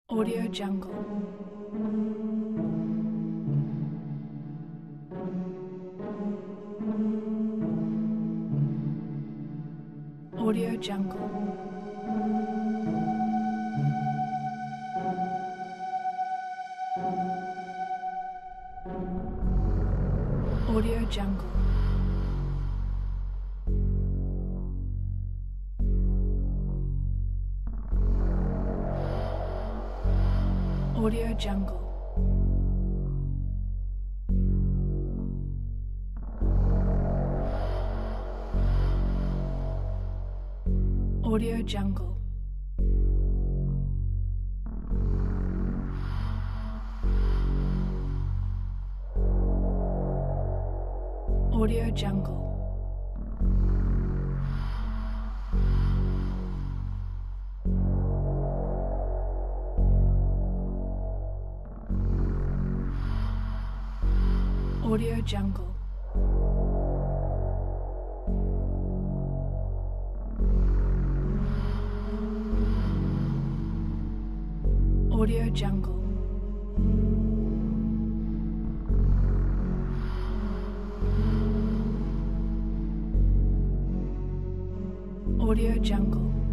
Audio Jungle. Audio Jungle. Audio Jungle. Audio Jungle. Audio Jungle. Audio Jungle. Audio Jungle. Audio Jungle. Audio Jungle.